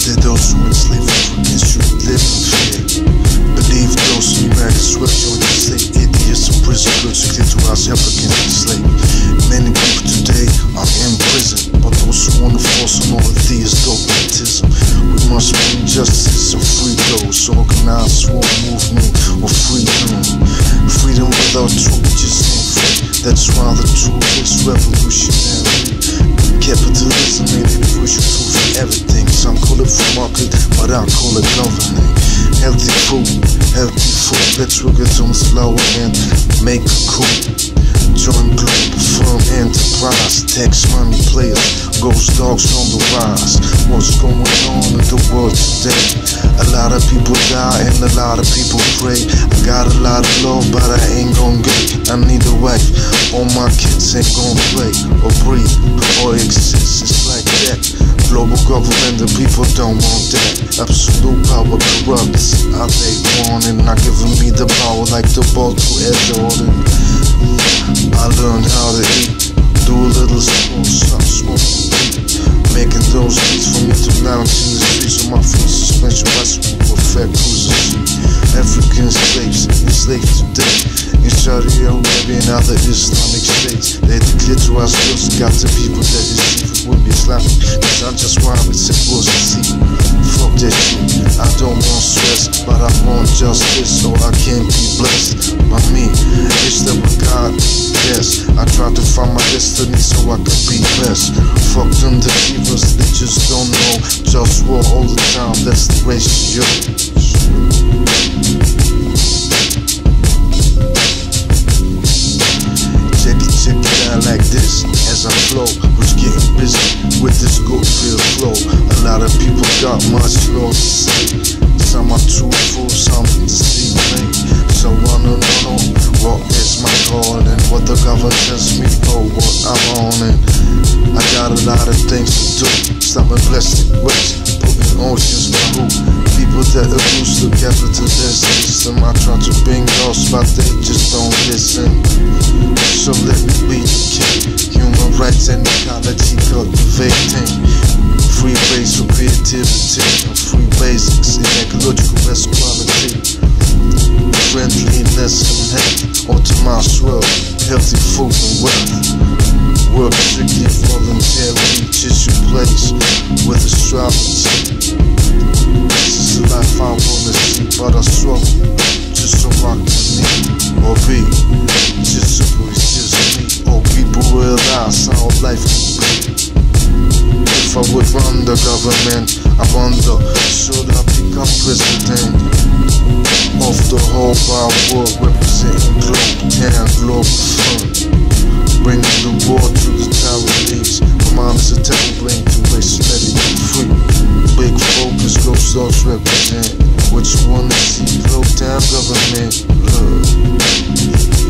that those who enslave Africans should live in fear. Believe those who American swept on the slave. 8 years in prison, good to clitorize Africans enslaved. Many people today are in prison, but those who want to force on all of these dogmatism. We must bring justice and free those. Organize war movement or freedom. Freedom without truth just ain't free. That's why the truth is revolutionary. Capitalism ain't the crucial tool for everything. Some call it free market, but I call it governing. Healthy food, let's work it on slow and make a coup. Join Globalfirm enterprise, tax money players, GhostDogz on the rise. What's going on in the world today? A lot of people die and a lot of people pray. I got a lot of love, but I ain't gon' get. I need a wife, all my kids ain't gon' play or breathe or exist. It's like that. Global government, the people don't want that. Absolute power corrupts. I they want it, not giving me the power like the ball to Ed Jordan. I learned how to eat, do a little school, stop smoking weed, making those beats for me to lounge in the streets of my feet, suspension bicycle, perfect cruisers. African slaves, enslaved today in Saudi Arabia and other Islamic states. They declare to us just got the people that is secret would be Islamic. Cause I just want it simple as a secret. Fuck that shit, I don't want stress, but I want justice so I can be blessed by me. It's the God, yes. I try to find my destiny so I can be best. Fuck them deceivers, they just don't know. Just war all the time, that's the ratio. Check it out like this as I flow. Who's getting busy with this good feel flow? A lot of people got much love to say. Some are truthful, some deceiving. So I don't know what is my call and what the government tells me or what I'm on. And I got a lot of things to do. Stopping plastic waste, putting oceans for who? People that abuse the capitalist system. I try to bring those, but they just don't listen. So let me be the king. Human rights and ecology cultivating. Free base for creativity and free basics in ecological best quality. Friendliness and hate, optimized world, healthy food and wealth. Work strictly voluntary, tissue place with astrology. This is the life I wanna see, but I struggle just so I can live or be. Just so it's just me, or people realize how life can be. If I would run the government, I wonder, should I become president of the whole wide world, representing Globe and Globalfirm, bringing the war to the Taiwanese. My mind is a temple to waste, let it be free. Big focus, GhostDogz represent. What you wanna see, Globe down government, look.